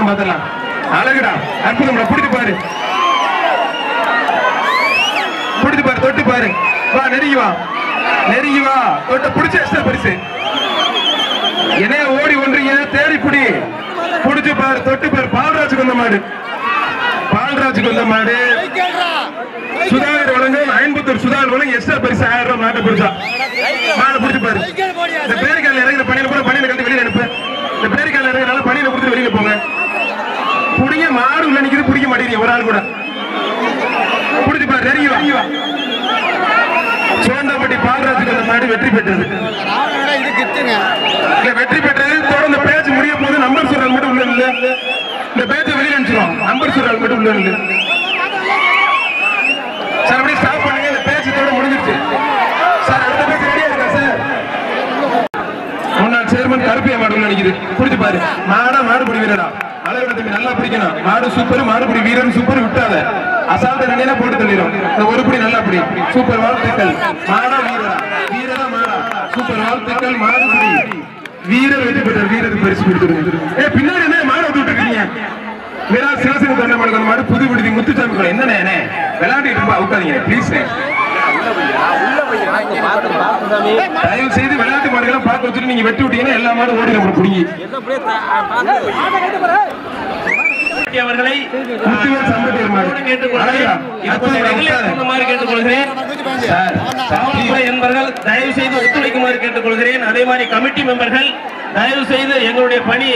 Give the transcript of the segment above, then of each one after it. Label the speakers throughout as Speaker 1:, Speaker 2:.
Speaker 1: பாத்துலாம். அழகுடா, அற்புதம்டா. புடிச்சு பாரு, புடிச்சு பாரு, தொட்டு பாரு. வா, நெருங்கி வா, நெருங்கி வா. தொட்ட புடிச்ச எக்ஸ்ட்ரா பரிசு. என்ன ஓடி ஒன்றீங்க, தேடி புடி. புடிச்சு பாரு, தொட்டு பாரு. பால்ராஜுக்கு வந்த மாடு, பால்ராஜுக்கு வந்த மாடு. சுதாகர் வழங்கும் ஐம்பத்தூர் சுதாகர் வழங்கும் எக்ஸ்ட்ரா பரிசு 1000 ரூபாய். மாட்டை பிடிச்சா மாடை பிடிச்சு பாரு. இந்த பேரிக்கால இறங்குற பணியில கூட பணியில கட்டி வெளியில அனுப்பு. இந்த பேரிக்கால இறங்குறனால பணியில கொடுத்து வெளியில போங்க. புடிங்க, மாடு உள்ள நிக்குது, பிடிக்க மாட்டேங்கிறீங்க ஒரு ஆள் கூட. புடிச்சு பாரு, நெருங்கி வா. சோண்டாப்பட்டி பால்ராஜுக்கு அந்த மாடு வெற்றி பெற்றது. வெற்றி பெற்றது. தொடர்ந்து பேச்சு முடிய போது நம்பர் சொல்றது மட்டும் உள்ள இல்ல. இந்த பேச்சை வெளியில அனுப்பிச்சிடும். நம்பர் சொல்றது மட்டும் உள்ள இல்ல. சார் அப்படியே ஸ்டாப் பண்ணுங்க. இந்த பேச்சத்தோட முடிஞ்சிருச்சு சார். அடுத்த பேச்சு ரெடியா இருக்கா சார்? முன்னாள் சேர்மன் கருப்பியா மாடு நினைக்குது. புடிச்சு பாரு. மாடு பிடி வீரரா. அழகுடா தம்பி, நல்லா பிடிக்கணும். மாடு சூப்பர், மாடுபிடி வீரன் சூப்பர். விட்டாத அசால்ட்ட நினைனா போட்டு தள்ளிடும். இந்த ஒரு பிடி நல்லா பிடி. சூப்பர், வாழ்த்துக்கள். மாடா வீரரா, வீரரா மாடா. சூப்பர், வாழ்த்துக்கள். மாடுபிடி வீரர் வெற்றி பெற்றார். வீரர் பரிசு கொடுத்துருங்க. பின்னாடி என்ன மாடு விட்டு இருக்கீங்க? வீரா சிவசங்க தொண்டை மாடு மாடு புது விடுதி முத்துச்சாமி. என்ன விளையாடிட்டு இருப்பா, உட்காதீங்க ப்ளீஸ். தயவு செய்து விளையாட்டு மாடுகளை பார்க்க வச்சுட்டு நீங்க வெட்டி விட்டீங்கன்னா எல்லா மாடும் ஓடி நம்ம புடிங்கி அவர்களை என்பவர்கள் தயவு செய்து ஒத்துழைக்குமாறு கேட்டுக்கொள்கிறேன். அதே மாதிரி கமிட்டி மெம்பர்கள் தயவு செய்து எங்களுடைய பணி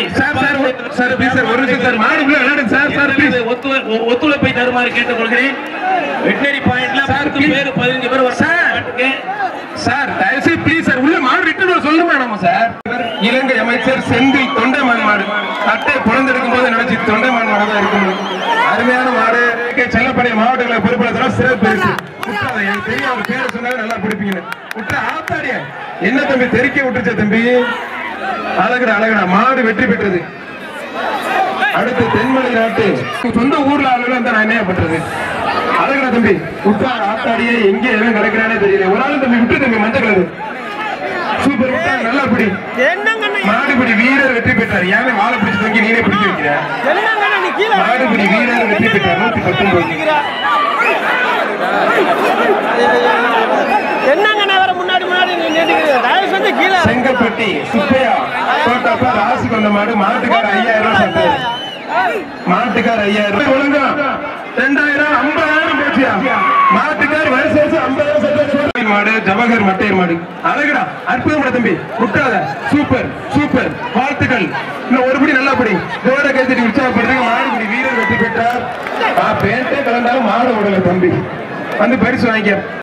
Speaker 1: ஒத்துழைப்பை தருமாறு கேட்டுக்கொள்கிறேன். வெட்டினரி பாயிண்ட்ல 15 பேர் சார். தயவு செய்து ப்ளீஸ் சார், உள்ள மாடு ரிட்டர்ன் சொல்ல வேணாமா சார்? இலங்கை அமைச்சர் செந்தில் தொண்டைமான் மாடு தட்டை புலந்தெடுக்கும் போது நினைச்சு தொண்டைமான் மாடு தான் இருக்கணும். அருமையான மாடு. செல்லப்படைய மாவட்டங்களை பொறுப்பாளர் சிறப்பு இருக்கு. எனக்கு தெரியும், அவர் பேரை சொன்னாலும் நல்லா பிடிப்பீங்க. விட்டு ஆத்தாடிய என்ன தம்பி தெரிக்க விட்டுச்சா தம்பி? அழகுடா. மாடு வெற்றி பெற்றது. அடுத்து தென்மலை நாட்டு சொந்த ஊர்ல ஆளுநர் அந்த நான் என்ன பண்றது? அழகுடா தம்பி. உட்கார் ஆத்தாடியே எங்க எல்லாம் கிடைக்கிறானே தெரியல. ஒரு ஆளு தம்பி விட்டு தம்பி மஞ்சள் கலரு. சூப்பர், விட்டா நல்லா பிடி. மாடுபிடி வீரர் வெற்றி பெற்றார். யானை வாழை பிடிச்சு தங்கி நீனே பிடிக்க வைக்கிற. மாடுபிடி வீரர் வெற்றி பெற்றார். 119. செங்கப்பட்டி சுப்பையா தோட்டப்பா ராசிக்கு வந்த மாடு. மாட்டுக்கார 5000 ரூபாய். மாட்டுக்கார 5000 ரூபாய். ஒழுங்கா 2000 50,000 போச்சியா? மாட்டுக்கார் வயசு 50,000 மாடு. ஜவஹர் மட்டை மாடு. அழகுடா, அற்புதம் தம்பி. விட்டாத. சூப்பர், வாழ்த்துக்கள். இன்னும் ஒரு படி நல்லா படி. ஜோர கைத்தட்டி உற்சாகப்படுத்துங்க. மாடுபிடி வீரர் வெற்றி பெற்றார். பேட்டே கலந்தாலும் மாடு விடல தம்பி. வந்து பரிசு வாங்கிக்க.